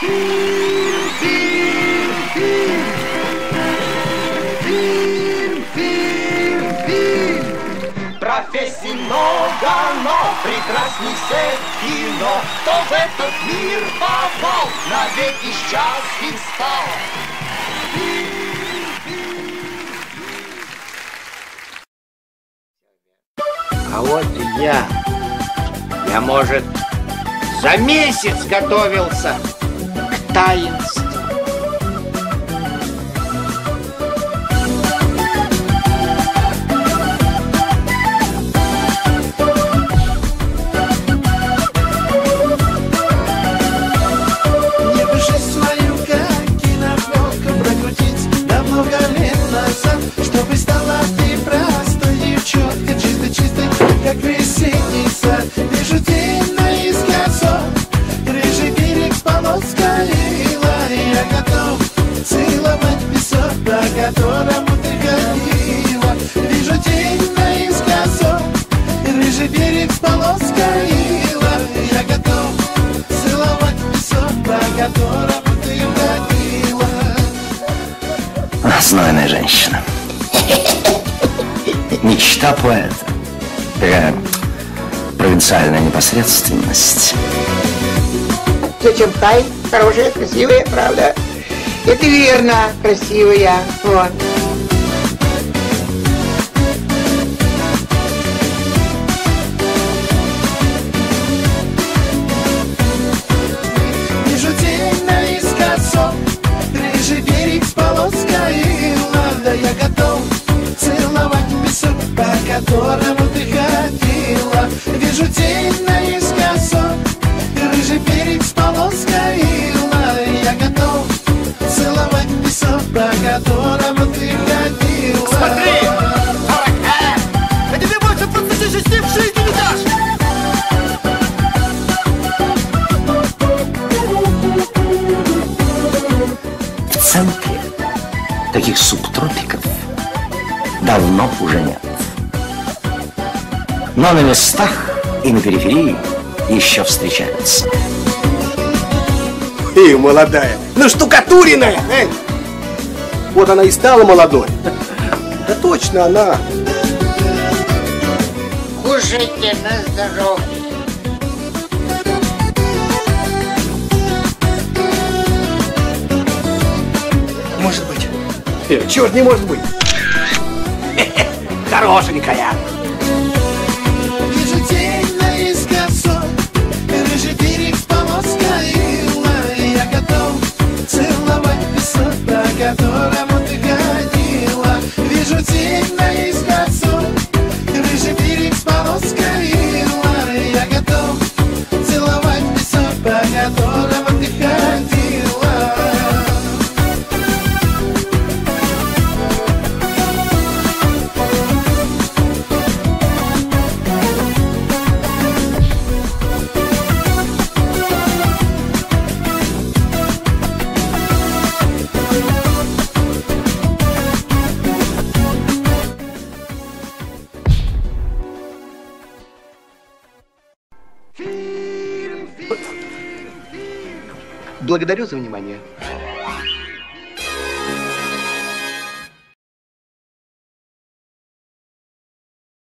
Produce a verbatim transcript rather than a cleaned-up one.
Фильм, фильм, фильм. Фильм, фильм, фильм. Профессий много, но прекрасней всех кино. Кто в этот мир попал, навеки счастлив стал. А вот и я. Я, может, за месяц готовился к таинству. Не пиши свою, как кинопленку прокрутить на много лет назад, чтобы стала ты простой девчонкой, чисто-чисто, как весенний сад. Вижу день наискосок, рыжий берег с полоской ила. Я готов целовать песок, по которому ты ходила. Вижу день наискосок, рыжий берег с полоской ила. Я готов целовать песок, по которому ты ходила. Знойная женщина. Мечта поэта. Такая провинциальная непосредственность. Зачем тай? Хорошая, красивая, правда? Это верно, красивая. Вот. Вижу день наискосок, рыжий берег с полоской ила. Да я готов целовать песок, по которому ты ходила. Вижу день наискосок, рыжий берег с полоской ила. Я готов целовать песок, по которому ты ходила. Смотри! сорок, а! Я тебе больше двадцати шести в жизни не дашь! В центре таких субтропиков давно уже нет. Но на местах и на периферии еще встречаются. Эй, молодая, ну штукатуренная! Эй! Вот она и стала молодой. Да точно она. Кушайте на здоровье. Может быть. Э, чего ж не может быть? Хорошенькая. Вижу день наискосок, рыжий берег с полоской ила. Я готов целовать песок, по которому ты ходила. Вижу день наискосок, рыжий берег с полоской ила. Я готов целовать песок, по которому ты ходила. Благодарю за внимание.